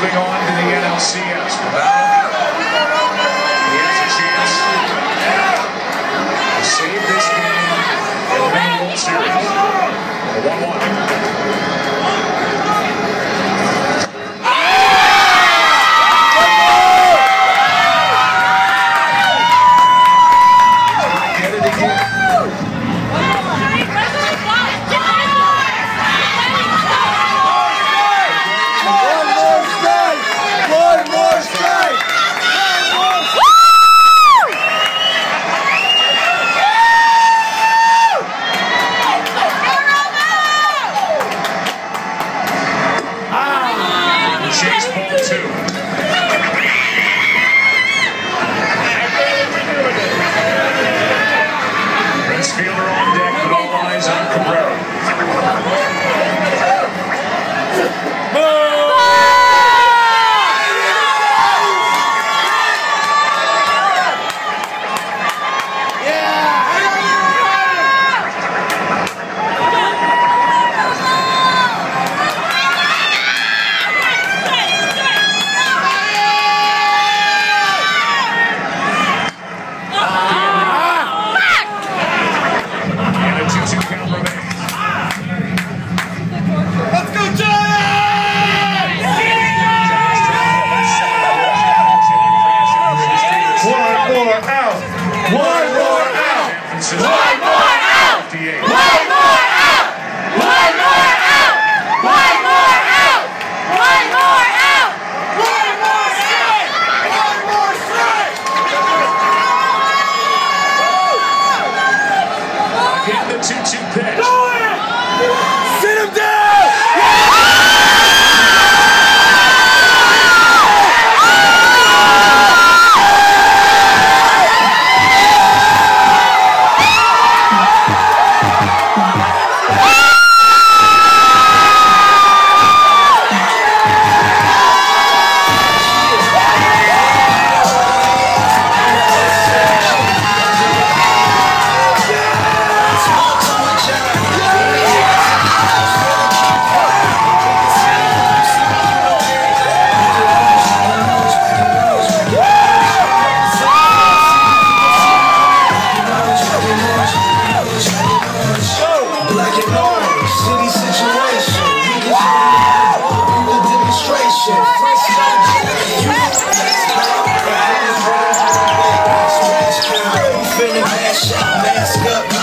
moving on to the NLCS. Now, he has a chance to save this game in the World Series. A 1-1. Chase ball 2. Prince Fielder on deck, but all eyes on Cabrera. Get the 2-2 pitch. Sit him down! Mask up.